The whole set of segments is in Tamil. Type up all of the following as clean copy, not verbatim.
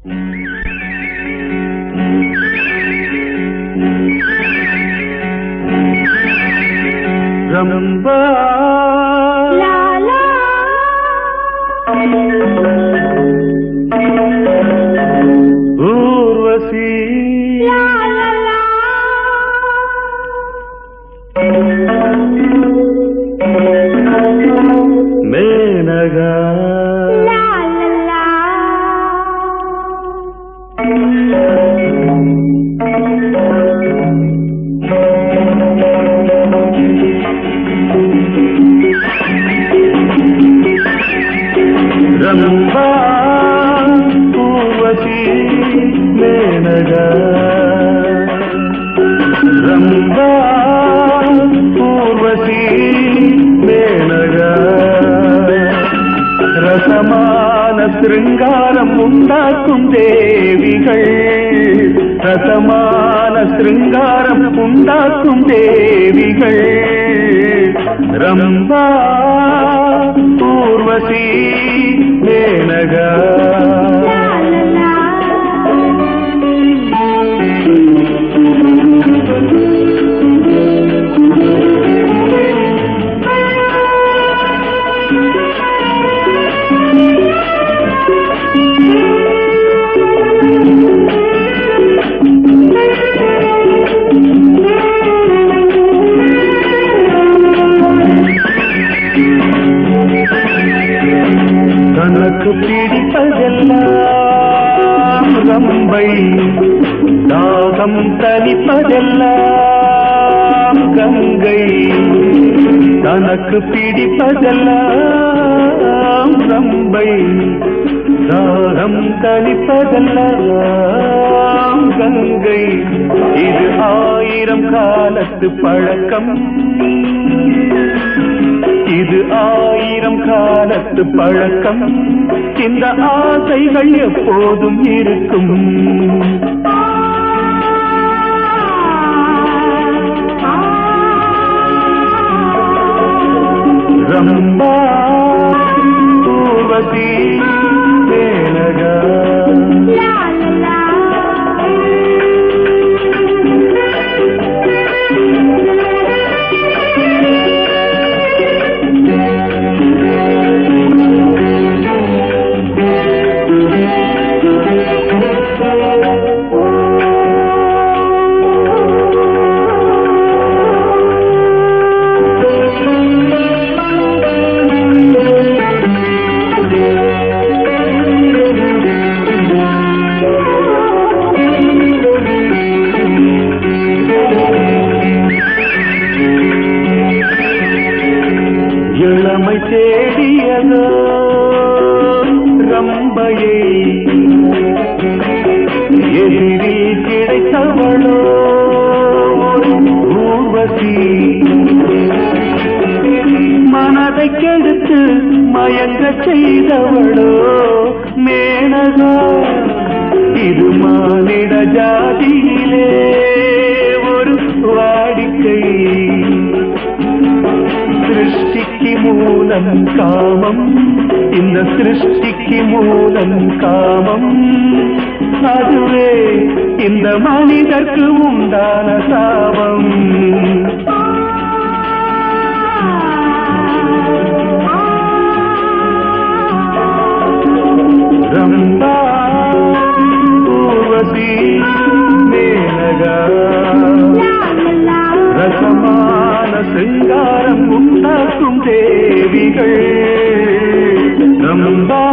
ரம்பா ஊர்வசி மேனகா ரம்பா ஊர்வசி மேனகா ரம்பா ஊர்வசி மேனகா ரசமான சிருங்காரம் உண்டாக்கும் தேவிகள் ரசமான சிருங்காரம் உண்டாக்கும் தேவிகள் ரம்பா ஊர்வசி மேனகா தனக்கு பிடிப்பதெல்லாம் ரம்பை தாகம் தனிப்பதெல்லாம் கங்கை தனக்கு பிடிப்பதெல்லாம் ரம்பை தாகம் தனிப்பதெல்லாம் கங்கை இது 1000 காலத்து பழக்கம் இது 1000 காலத்து பழக்கம் இந்த ஆசைகள் எப்போதும் இருக்கும் ரம்பா ஊர்வசி மேனகா இளமை தேடியதோ ரம்பையை எதிரில் கிடைத்தவளோ ஊர்வசி மனதை கெடுத்து மயங்க செய்தவளோ மேனகா இது மானிட ஜாதியிலே ஒரு வாடிக்கை சிருஷ்டிக்கு மூலம் காமம் இந்த சிருஷ்டிக்கு மூலம் காமம் அதுவே இந்த மனிதர்க்கு உண்டான சாபம் ரம்பா ஊர்வசி மேனகா ரசமான சிங்காரம் உண்டாக்கும் தேவிகள் ரம்பா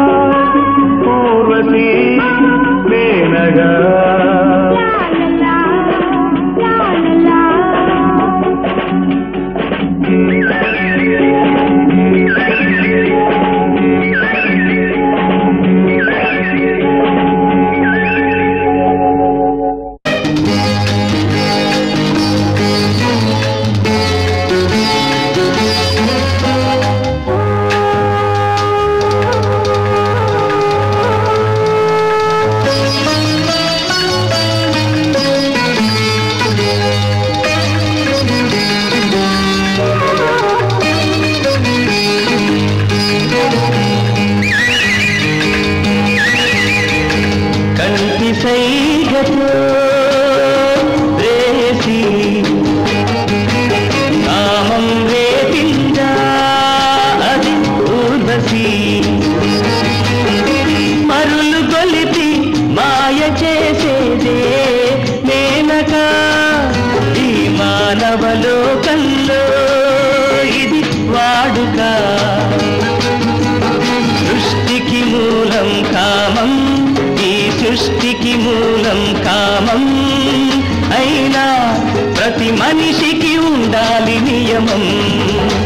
ஊர்வசி மேனகா సైగతో రేసి కామం రేపిందా అది ఊర్వశి మరులు గొలిపి మాయ చేసేదే మేనక ఈ మానవలోకంలో ఇది వాడుక సృష్టికి మూలం కామం ఈ సృష్టికి మూలం కామం అయినా ప్రతి మనిషికి ఉండాలి నియమం